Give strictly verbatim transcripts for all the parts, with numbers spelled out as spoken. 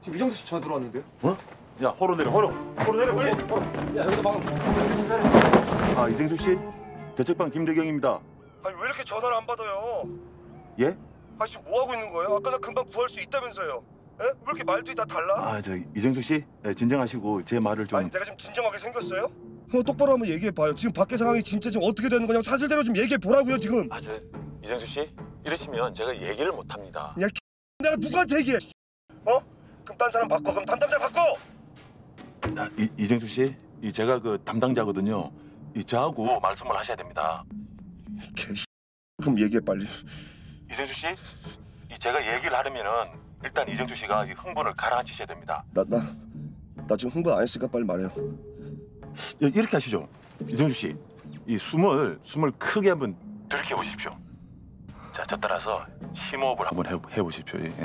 지금 이정수 씨 전화 들어왔는데요? 어? 야, 호로 내려, 호로. 호로 내려, 빨리. 호로. 야, 여기서 방금. 아, 이정수 씨? 대책방 김대경입니다. 아니 왜 이렇게 전화를 안 받아요? 예? 아 지금 뭐 하고 있는 거예요? 아까 나 금방 구할 수 있다면서요? 에? 왜 이렇게 말들이 다 달라? 아, 저 이정수 씨, 네, 진정하시고 제 말을 좀. 아니 내가 지금 진정하게 생겼어요? 한번 똑바로 한번 얘기해 봐요. 지금 밖에 상황이 진짜 지금 어떻게 되는 거냐고 사실대로 좀 얘기해 보라고요 지금. 아, 저 이정수 씨, 이러시면 제가 얘기를 못 합니다. 야, 내가 누구한테 얘기해? 어? 그럼 딴 사람 바꿔. 그럼 담당자 바꿔. 아, 이, 이정수 씨, 이 제가 그 담당자거든요. 이 저하고 말씀을 하셔야 됩니다. 개. 그럼 얘기해 빨리. 이정수 씨, 이 제가 얘기를 하려면은 일단 이정수 씨가 이 흥분을 가라앉히셔야 됩니다. 나 나 나 지금 흥분 안 했으니까 빨리 말해요. 야, 이렇게 하시죠. 이정수 씨, 이 숨을 숨을 크게 한번 들이켜 보십시오. 자, 저 따라서 심호흡을 한번 해, 해보십시오. 예.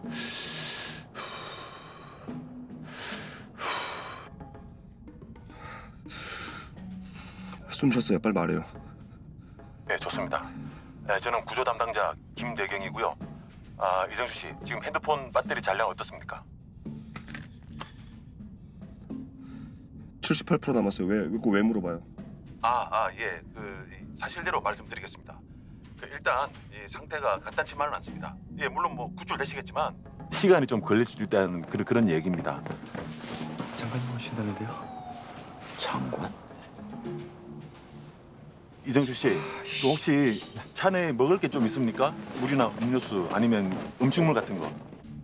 숨 쉬었어요. 빨리 말해요. 네, 좋습니다. 네, 저는 구조 담당자 김대경이고요. 아, 이정수 씨, 지금 핸드폰 배터리 잔량 어떻습니까? 칠십팔 퍼센트 남았어요. 왜, 왜, 왜 물어봐요? 아, 아, 예, 그 이, 사실대로 말씀드리겠습니다. 그, 일단 이 상태가 간단치만은 않습니다. 예, 물론 뭐 구출되시겠지만 시간이 좀 걸릴 수도 있다는 그런 그런 얘기입니다. 장관님 오신다는데요? 장관? 이정수 씨, 그 혹시 차 내에 먹을 게 좀 있습니까? 물이나 음료수 아니면 음식물 같은 거.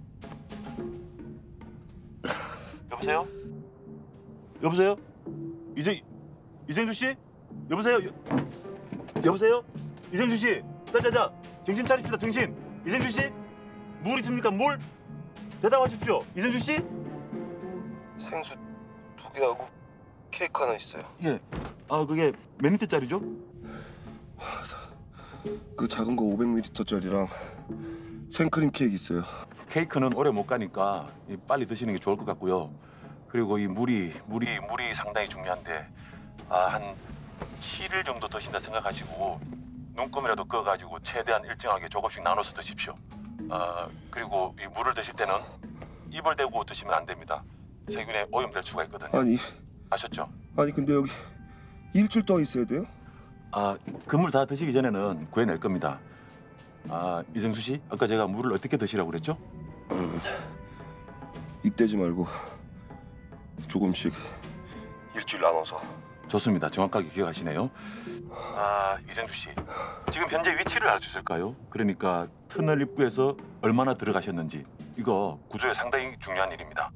여보세요? 여보세요? 이제 이정수 씨? 여보세요? 여, 여보세요? 이정수 씨? 자자자, 정신 차립시다, 정신. 이정수 씨? 물 있습니까? 물? 대답하십시오. 이정수 씨? 생수 두 개하고 케이크 하나 있어요. 예. 아, 그게 몇 리터짜리죠? 그 작은 거 오백 밀리리터짜리랑 생크림 케이크 있어요. 케이크는 오래 못 가니까 빨리 드시는 게 좋을 것 같고요. 그리고 이 물이 물이 물이 상당히 중요한데 아, 한 칠 일 정도 드신다 생각하시고 눈금이라도 그어가지고 최대한 일정하게 조금씩 나눠서 드십시오. 아, 그리고 이 물을 드실 때는 입을 대고 드시면 안 됩니다. 세균에 오염될 수가 있거든요. 아니 아셨죠? 아니 근데 여기 일주일 동안 있어야 돼요? 아, 그 물 다 드시기 전에는 구해낼 겁니다. 아, 이정수 씨, 아까 제가 물을 어떻게 드시라고 그랬죠? 음, 입 대지 말고 조금씩 일주일 나눠서. 좋습니다. 정확하게 기억하시네요. 아, 이정수 씨, 지금 현재 위치를 알 수 있을까요? 그러니까 터널 입구에서 얼마나 들어가셨는지. 이거 구조에 상당히 중요한 일입니다.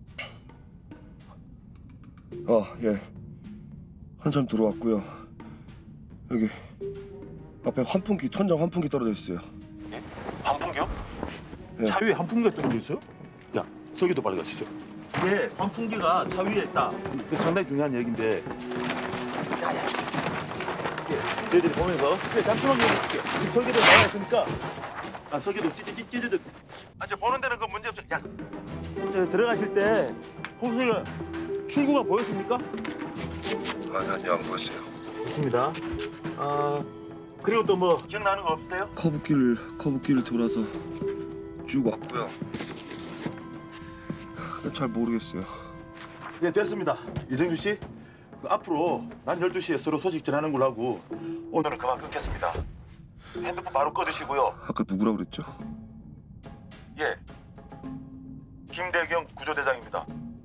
아, 예. 한참 들어왔고요. 여기 앞에 환풍기, 천장 환풍기 떨어져 있어요. 예? 환풍기요? 예. 차 위에 환풍기가 떨어져 있어요? 야, 설계도 빨리 가시죠. 예, 환풍기가 차 위에 있다. 이게 상당히 중요한 얘기인데. 야, 야, 예, 저희들이 보면서 예, 잠시만 기다려주세요. 지금 설계도 나와 있으니까. 아, 설계도 찌찌찌 찌찌찌. 아, 저 보는 데는 그 문제 없어요. 야, 저 들어가실 때 혹시 출구가 보였습니까? 아니, 아니 안 보였어요. 좋습니다. 아, 그리고 또 뭐 기억나는 거 없으세요? 커브길을 커브길을 돌아서 쭉 왔고요. 잘 모르겠어요. 네, 됐습니다. 이정주 씨, 그 앞으로 난 열두 시에 서로 소식 전하는 걸로 하고 오늘은 그만 끊겠습니다. 핸드폰 바로 꺼두시고요. 아까 누구라고 그랬죠? 예, 김대경 구조대장입니다.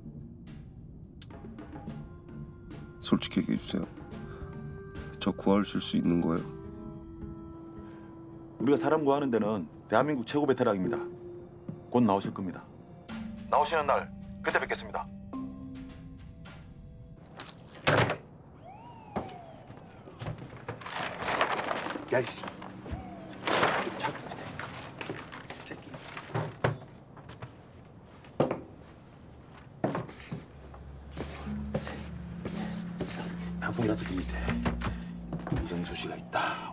솔직히 얘기해 주세요. 저 구하실 수 있는 거예요? 우리가 사람 구하는 데는 대한민국 최고 베테랑입니다. 곧 나오실 겁니다. 나오시는 날 그때 뵙겠습니다. 야, 이씨. 잡고 있어, 이 새끼. 방풍이 다섯 개 밑에 이정수 씨가 있다.